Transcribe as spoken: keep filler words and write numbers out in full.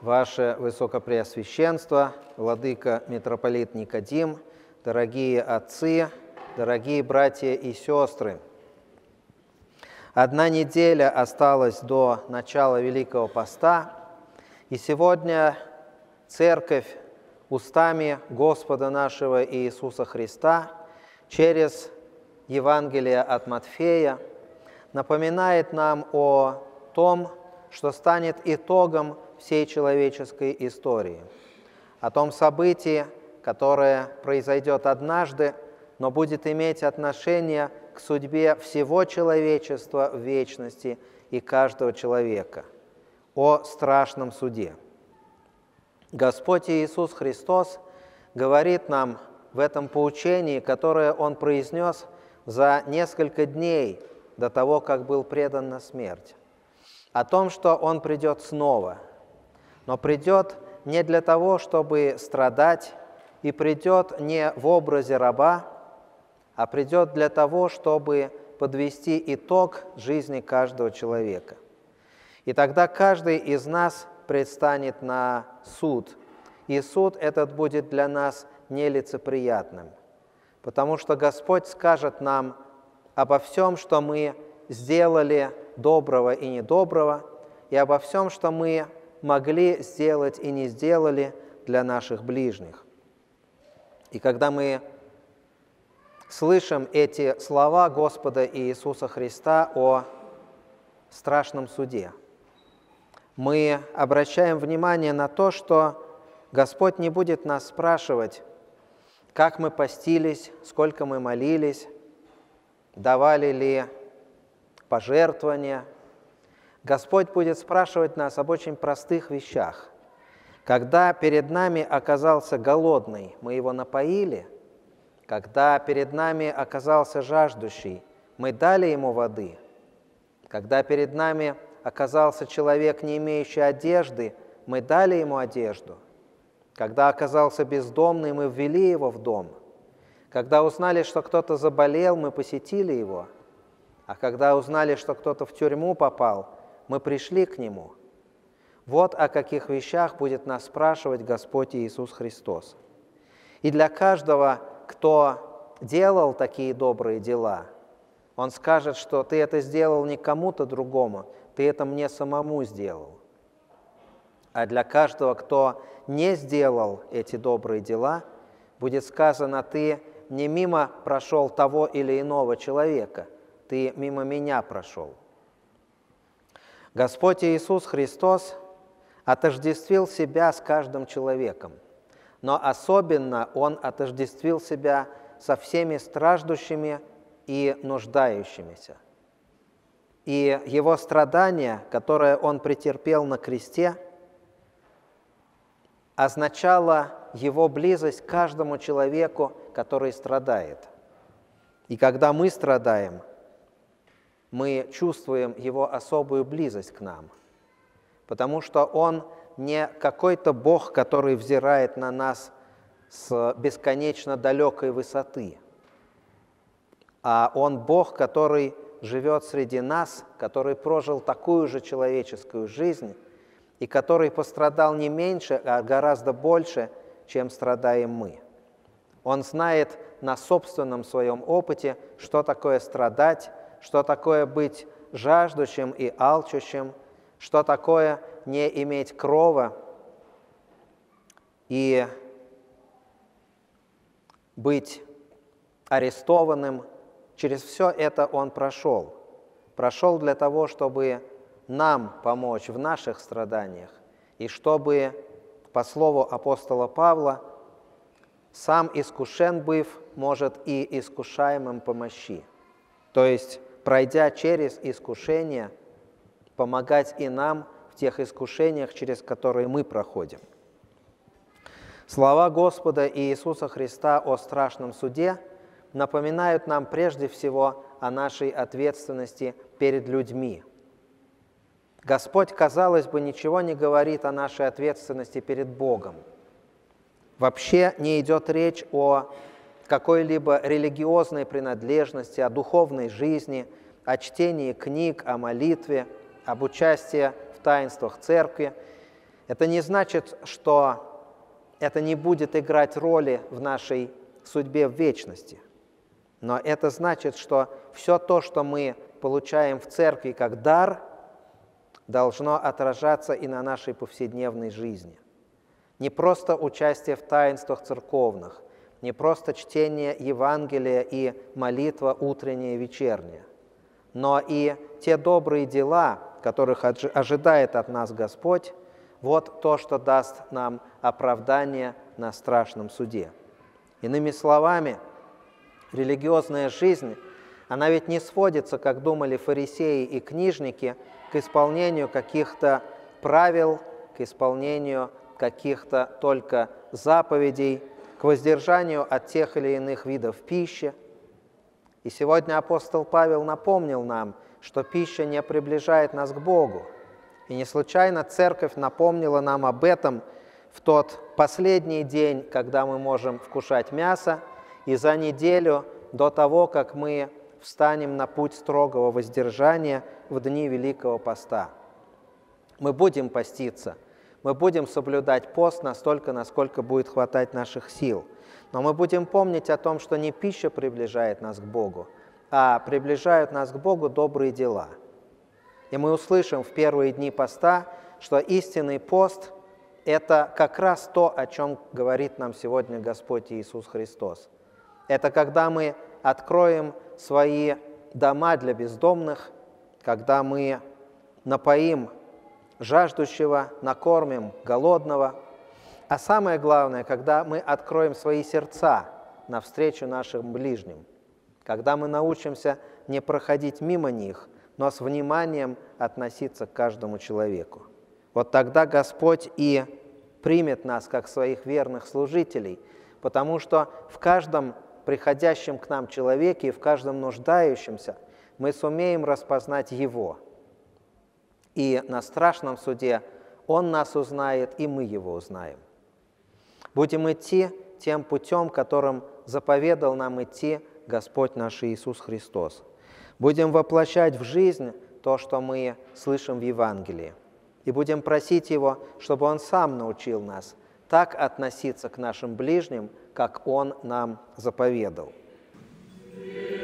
Ваше Высокопреосвященство, Владыка Митрополит Никодим, дорогие отцы, дорогие братья и сестры, одна неделя осталась до начала Великого Поста, и сегодня Церковь устами Господа нашего Иисуса Христа через Евангелие от Матфея напоминает нам о том, что станет итогом всей человеческой истории, о том событии, которое произойдет однажды, но будет иметь отношение к судьбе всего человечества в вечности и каждого человека, о страшном суде. Господь Иисус Христос говорит нам в этом поучении, которое Он произнес за несколько дней до того, как был предан на смерть, о том, что Он придет снова, но придет не для того, чтобы страдать, и придет не в образе раба, а придет для того, чтобы подвести итог жизни каждого человека. И тогда каждый из нас предстанет на суд, и суд этот будет для нас нелицеприятным, потому что Господь скажет нам обо всем, что мы сделали доброго и недоброго, и обо всем, что мы могли сделать и не сделали для наших ближних. И когда мы слышим эти слова Господа Иисуса Христа о страшном суде, мы обращаем внимание на то, что Господь не будет нас спрашивать, как мы постились, сколько мы молились, давали ли пожертвования. Господь будет спрашивать нас об очень простых вещах. Когда перед нами оказался голодный, мы его напоили. Когда перед нами оказался жаждущий, мы дали ему воды. Когда перед нами оказался человек, не имеющий одежды, мы дали ему одежду. Когда оказался бездомный, мы ввели его в дом. Когда узнали, что кто-то заболел, мы посетили его. А когда узнали, что кто-то в тюрьму попал, мы пришли к нему. Вот о каких вещах будет нас спрашивать Господь Иисус Христос. И для каждого, кто делал такие добрые дела, Он скажет, что ты это сделал не кому-то другому, ты это мне самому сделал. А для каждого, кто не сделал эти добрые дела, будет сказано, ты не мимо прошел того или иного человека, ты мимо меня прошел. Господь Иисус Христос отождествил себя с каждым человеком, но особенно Он отождествил себя со всеми страждущими и нуждающимися. И Его страдание, которое Он претерпел на кресте, означало Его близость к каждому человеку, который страдает. И когда мы страдаем, мы чувствуем Его особую близость к нам, потому что Он не какой-то Бог, который взирает на нас с бесконечно далекой высоты, а Он Бог, который живет среди нас, который прожил такую же человеческую жизнь и который пострадал не меньше, а гораздо больше, чем страдаем мы. Он знает на собственном своем опыте, что такое страдать, что такое быть жаждущим и алчущим, что такое не иметь крова и быть арестованным. Через все это Он прошел. Прошел для того, чтобы нам помочь в наших страданиях, и чтобы, по слову апостола Павла, сам искушен быв, может и искушаемым помощи. То есть, пройдя через искушения, помогать и нам в тех искушениях, через которые мы проходим. Слова Господа Иисуса Христа о страшном суде напоминают нам прежде всего о нашей ответственности перед людьми. Господь, казалось бы, ничего не говорит о нашей ответственности перед Богом. Вообще не идет речь о какой-либо религиозной принадлежности, о духовной жизни, о чтении книг, о молитве, об участии в таинствах церкви. Это не значит, что это не будет играть роли в нашей судьбе в вечности. Но это значит, что все то, что мы получаем в церкви как дар, должно отражаться и на нашей повседневной жизни. Не просто участие в таинствах церковных, не просто чтение Евангелия и молитва утренняя и вечерняя, но и те добрые дела, которых ожидает от нас Господь, вот то, что даст нам оправдание на страшном суде. Иными словами, религиозная жизнь, она ведь не сводится, как думали фарисеи и книжники, к исполнению каких-то правил, к исполнению каких-то только заповедей, к воздержанию от тех или иных видов пищи. И сегодня апостол Павел напомнил нам, что пища не приближает нас к Богу. И не случайно церковь напомнила нам об этом в тот последний день, когда мы можем вкушать мясо, и за неделю до того, как мы встанем на путь строгого воздержания в дни Великого Поста. Мы будем поститься, мы будем соблюдать пост настолько, насколько будет хватать наших сил. Но мы будем помнить о том, что не пища приближает нас к Богу, а приближают нас к Богу добрые дела. И мы услышим в первые дни поста, что истинный пост – это как раз то, о чем говорит нам сегодня Господь Иисус Христос. Это когда мы откроем свои дома для бездомных, когда мы напоим жаждущего, накормим голодного, а самое главное, когда мы откроем свои сердца навстречу нашим ближним, когда мы научимся не проходить мимо них, но с вниманием относиться к каждому человеку. Вот тогда Господь и примет нас как своих верных служителей, потому что в каждом приходящем к нам человеке и в каждом нуждающемся мы сумеем распознать Его. И на страшном суде Он нас узнает, и мы Его узнаем. Будем идти тем путем, которым заповедал нам идти Господь наш Иисус Христос. Будем воплощать в жизнь то, что мы слышим в Евангелии. И будем просить Его, чтобы Он Сам научил нас так относиться к нашим ближним, как Он нам заповедал.